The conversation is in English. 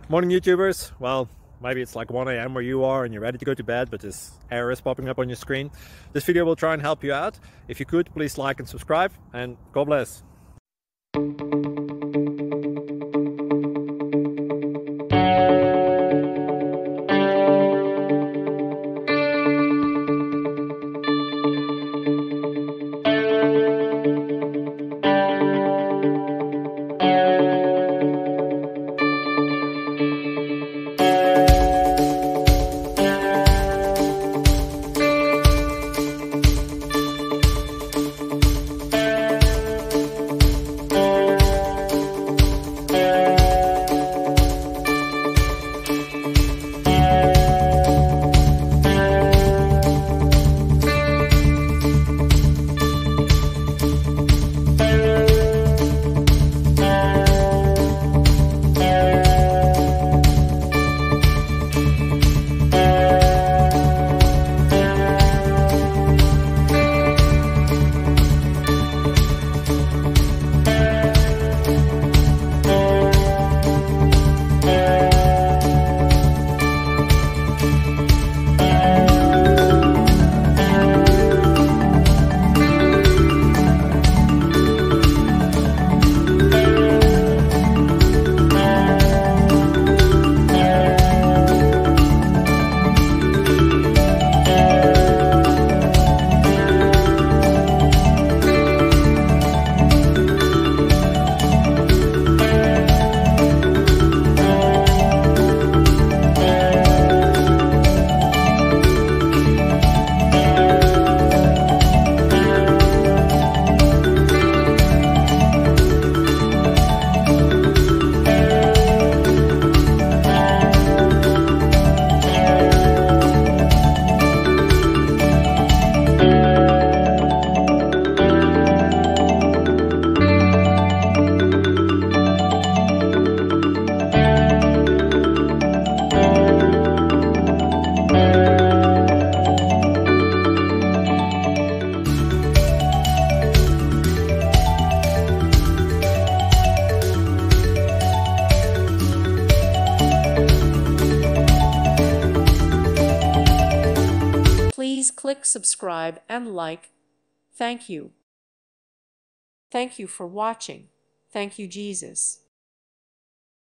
Morning YouTubers. Well, maybe it's like 1 a.m. where you are and you're ready to go to bed, but this error is popping up on your screen. This video will try and help you out. If you could, please like and subscribe, and God bless. Please click subscribe and like. Thank you. Thank you for watching. Thank you, Jesus.